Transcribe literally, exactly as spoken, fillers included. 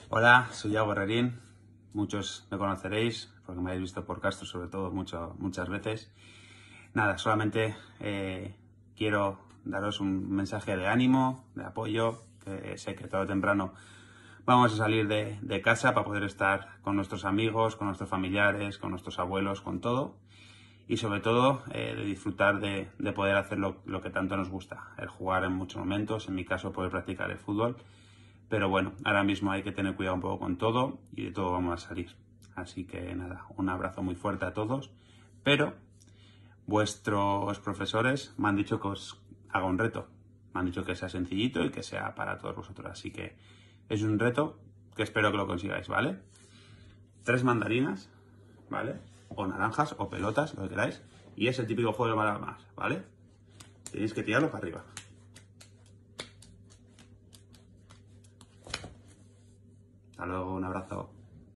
Hola, soy Iago Herrerín. Muchos me conoceréis porque me habéis visto por Castro, sobre todo, mucho, muchas veces. Nada, solamente eh, quiero daros un mensaje de ánimo, de apoyo, que sé que todo temprano vamos a salir de, de casa para poder estar con nuestros amigos, con nuestros familiares, con nuestros abuelos, con todo. Y sobre todo eh, de disfrutar de, de poder hacer lo, lo que tanto nos gusta, el jugar en muchos momentos, en mi caso poder practicar el fútbol. Pero bueno, ahora mismo hay que tener cuidado un poco con todo y de todo vamos a salir. Así que nada, un abrazo muy fuerte a todos. Pero vuestros profesores me han dicho que os haga un reto. Me han dicho que sea sencillito y que sea para todos vosotros. Así que es un reto que espero que lo consigáis, ¿vale? Tres mandarinas, ¿vale? O naranjas o pelotas, lo que queráis. Y es el típico juego de balamas, ¿vale? Tenéis que tirarlo para arriba. Hasta luego, un abrazo.